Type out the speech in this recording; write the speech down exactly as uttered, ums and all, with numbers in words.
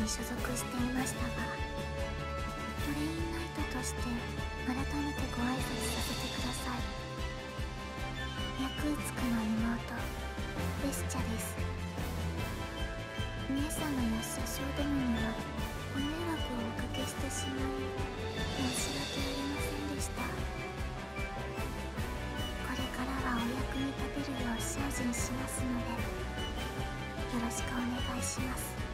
に所属していましたが、トレインナイトとして改めてご挨拶させてください。ヤクーツクの妹ベスチャです。姉様や車掌どもにはご迷惑をおかけしてしまい申し訳ありませんでした。これからはお役に立てるよう精進しますので、よろしくお願いします。